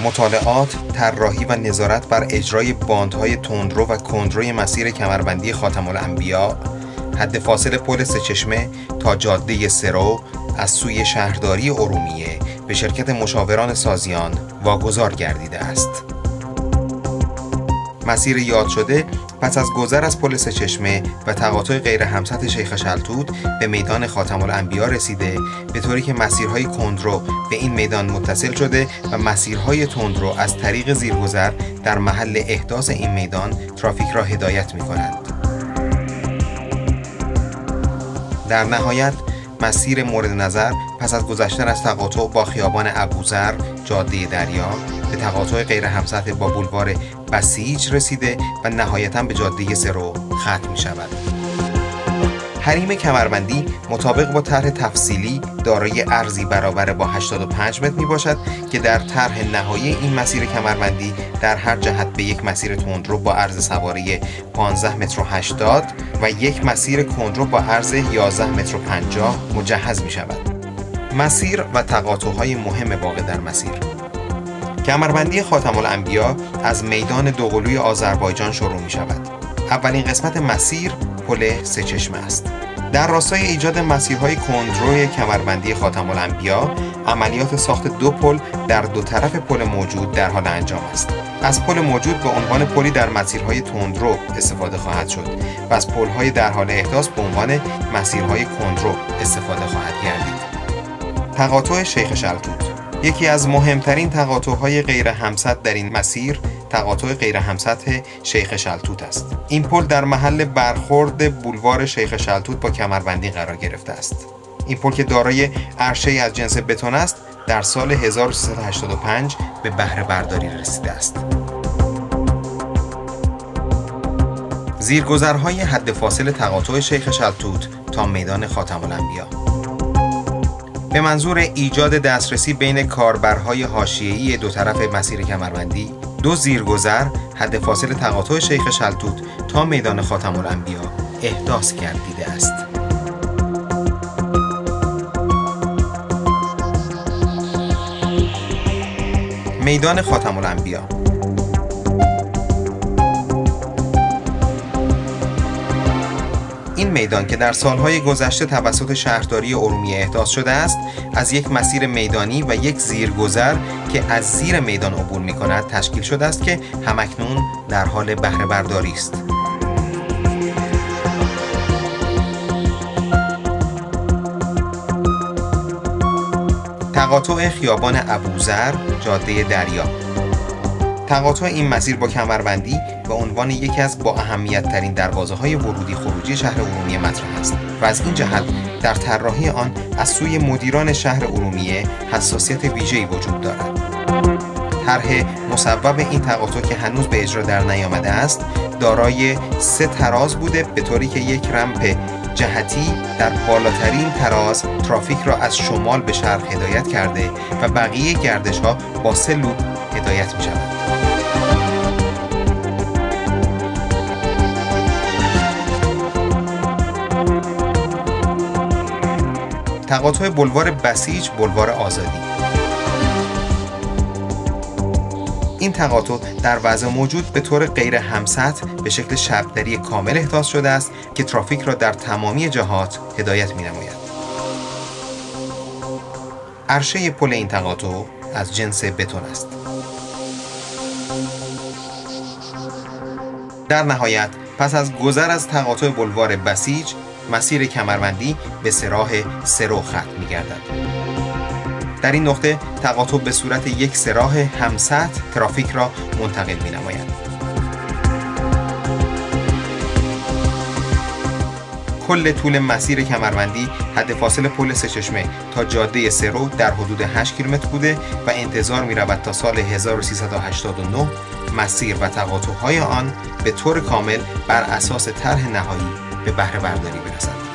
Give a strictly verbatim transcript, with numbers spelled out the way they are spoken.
مطالعات، طراحی و نظارت بر اجرای باندهای تندرو و کندروی مسیر کمربندی خاتم الانبیا، حد فاصل پل سه چشمه تا جاده سرو از سوی شهرداری ارومیه به شرکت مشاوران سازیان واگذار گردیده است. مسیر یاد شده پس از گذر از پل سه چشمه و تقاطع غیر همسط شیخ شلتوت به میدان خاتم الانبیا رسیده، به طوری که مسیرهای کندرو به این میدان متصل شده و مسیرهای تندرو از طریق زیرگذر در محل احداث این میدان ترافیک را هدایت می کنند. در نهایت مسیر مورد نظر پس از گذشتن از تقاطع با خیابان ابوذر جاده دریا به تقاطع غیر همسط با بولوار بسیج رسیده و نهایتاً به جاده سرو ختم می شود. حریم کمربندی مطابق با طرح تفصیلی دارای عرضی برابر با هشتاد و پنج متر می باشد که در طرح نهایی این مسیر کمربندی در هر جهت به یک مسیر تندرو با عرض سواری پانزده متر و هشتاد و یک مسیر کندرو با عرض یازده متر و پنجاه مجهز می شود. مسیر و تقاطع‌های مهم واقع در مسیر. کمربندی خاتم الانبیا از میدان دوقلوی آذربایجان شروع می شود. اولین قسمت مسیر پل سه چشمه است. در راستای ایجاد مسیرهای کندروی کمربندی خاتم الانبیا، عملیات ساخت دو پل در دو طرف پل موجود در حال انجام است. از پل موجود به عنوان پلی در مسیرهای تندرو استفاده خواهد شد و از پل‌های در حال احداث به عنوان مسیرهای کندرو استفاده خواهد گردید. تقاطع شیخ شلتوت یکی از مهمترین تقاطع‌های غیر همسط در این مسیر تقاطع غیر همسط شیخ شلتوت است. این پل در محل برخورد بولوار شیخ شلتوت با کمربندی قرار گرفته است. این پل که دارای عرشه از جنس بتون است، در سال هزار و سیصد و هشتاد و پنج به بهره برداری رسیده است. زیرگذرهای حد فاصل تقاطع شیخ شلتوت تا میدان خاتم الانبیا به منظور ایجاد دسترسی بین کاربرهای حاشیه‌ای دو طرف مسیر کمربندی، دو زیرگذر حد فاصل تقاطع شیخ شلتوت تا میدان خاتم الانبیا احداث گردیده است. میدان خاتم الانبیا این میدان که در سالهای گذشته توسط شهرداری ارومیه احداث شده است، از یک مسیر میدانی و یک زیرگذر که از زیر میدان عبور می کند تشکیل شده است که همکنون در حال بهره برداری است. تقاطع خیابان ابوذر جاده دریا. تقاطع این مسیر با کمربندی به عنوان یکی از با اهمیت ترین دروازه های ورودی خروجی شهر ارومیه مطرح است و از این جهت در طراحی آن از سوی مدیران شهر ارومیه حساسیت ویژه‌ای وجود دارد. طرح مصوب این تقاطع که هنوز به اجرا در نیامده است، دارای سه تراز بوده، به طوری که یک رمپ جهتی در بالاترین تراز ترافیک را از شمال به شرق هدایت کرده و بقیه گردش ها با سه لوپ هدایت می شود. تقاطع بولوار بسیج بولوار آزادی. این تقاطع در وضع موجود به طور غیر همسط به شکل شبدری کامل احداث شده است که ترافیک را در تمامی جهات هدایت می نماید. عرشه پل این تقاطع از جنس بتون است. در نهایت پس از گذر از تقاطع بولوار بسیج، مسیر کمربندی به سراح سرو ختم می گردد. در این نقطه تقاطع به صورت یک سراح همسط ترافیک را منتقل می نماید. کل طول مسیر کمربندی حد فاصل پل سه چشمه تا جاده سرو در حدود هشت کیلومتر بوده و انتظار می رود تا سال هزار و سیصد و هشتاد و نه مسیر و تقاطع‌های آن به طور کامل بر اساس طرح نهایی به بهره برداری برسد.